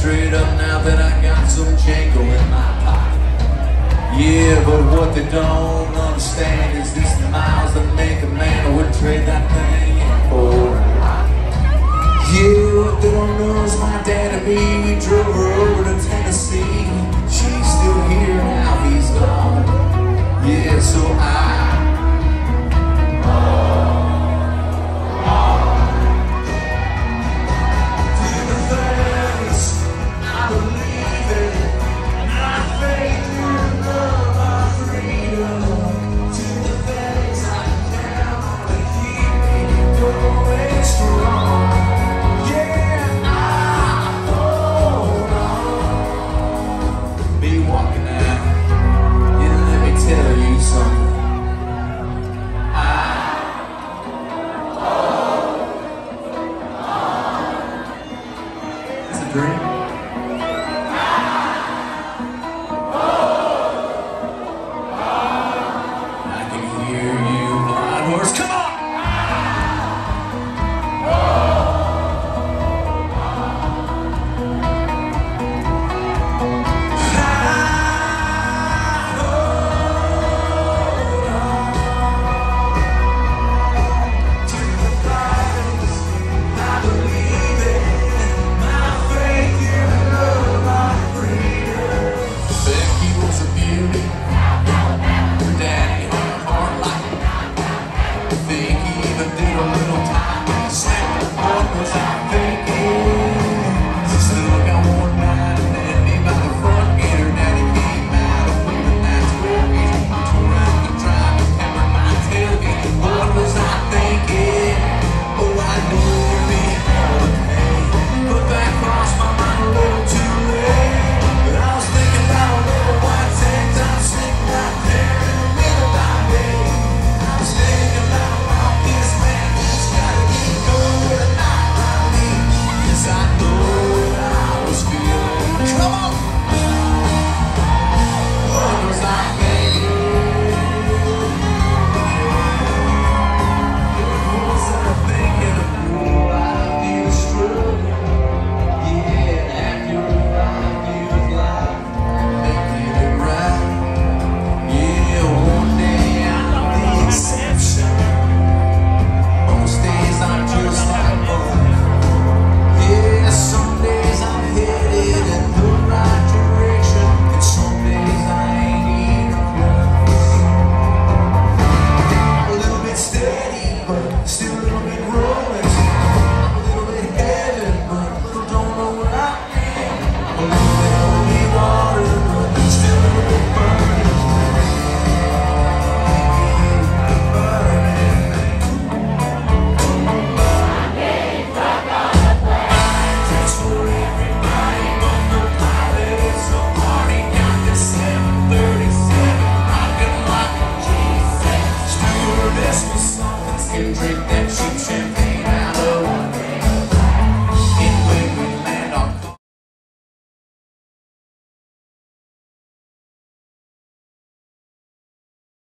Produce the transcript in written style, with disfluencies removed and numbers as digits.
trade up now that I got some Django in my pocket. Yeah, but what they don't understand is this the miles that make a man who would trade that thing in for a rocket. Yeah, what they don't know is my dad and me, we drove around